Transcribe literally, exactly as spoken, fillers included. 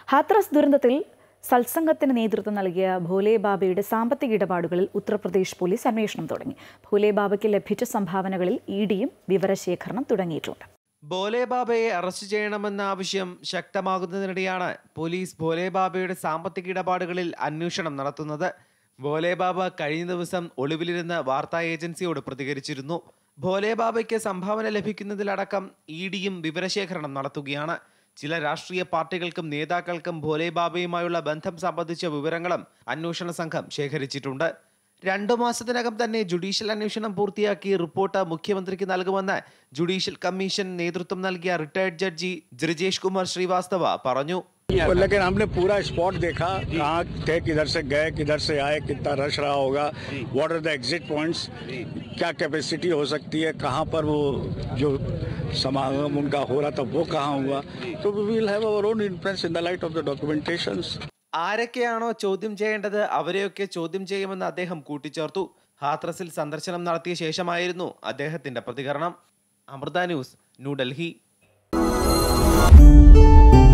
ഹാത്രസ് ദുരന്തത്തിൽ സത്സംഗത്തിന് നേതൃത്വം നൽകിയ ഭോലെ ബാബയുടെ സാമ്പത്തിക ഇടപാടുകളിൽ ഉത്തർപ്രദേശ് പോലീസ് അന്വേഷണം തുടങ്ങി. ഭോലെ ബാബയ്ക്ക് ലഭിച്ച സംഭാവനകളിൽ ഇ ഡിയും വിവരശേഖരണം തുടങ്ങിയിട്ടുണ്ട്. ഭോലെ ബാബയെ അറസ്റ്റ് ചെയ്യണമെന്ന ആവശ്യം ശക്തമാകുന്നതിനിടെയാണ് പോലീസ് ഭോലെ ബാബയുടെ സാമ്പത്തിക ഇടപാടുകളിൽ അന്വേഷണം നടത്തുന്നത്. ഭോലെ ബാബ കഴിഞ്ഞ ദിവസം ഒളിവിലിരുന്ന് വാർത്താ ഏജൻസിയോട് പ്രതികരിച്ചിരുന്നു. ഭോലെ ബാബയ്ക്ക് സംഭാവന ലഭിക്കുന്നതിലടക്കം ഇ ഡിയും വിവരശേഖരണം നടത്തുകയാണ്. ചില രാഷ്ട്രീയ പാർട്ടികൾക്കും നേതാക്കൾക്കും ഭോലെ ബാബയുമായുള്ള ബന്ധം സംബന്ധിച്ച വിവരങ്ങളും അന്വേഷണ സംഘം ശേഖരിച്ചിട്ടുണ്ട്. രണ്ടു മാസത്തിനകം തന്നെ ജുഡീഷ്യൽ അന്വേഷണം പൂർത്തിയാക്കി റിപ്പോർട്ട് മുഖ്യമന്ത്രിക്ക് നൽകുമെന്ന് ജുഡീഷ്യൽ കമ്മീഷൻ നേതൃത്വം നൽകിയ റിട്ടയർഡ് ജഡ്ജി ബ്രിജേഷ് कुमार श्रीवास्तव പറഞ്ഞു. लेकिन हमने पूरा स्पॉट देखा, कहाँ थे, किधर से गए, किधर से आए, कितना रश रहा होगा, what are the exit points, क्या कैपेसिटी हो सकती है, कहाँ पर वो जो समागम उनका हो रहा था वो कहाँ हुआ. तो we will have our own influence in the light of the documentations. ആരൊക്കെയാണോ ചോദ്യം ചെയ്യേണ്ടത് അവരെയൊക്കെ ചോദ്യം ചെയ്യുമെന്ന് അദ്ദേഹം കൂട്ടിച്ചേർത്തു. ഹാത്രസിൽ സന്ദർശനം നടത്തിയ ശേഷമായിരുന്നു അദ്ദേഹത്തിന്റെ പ്രതികരണം. അമൃത ന്യൂസ്, ന്യൂഡൽഹി.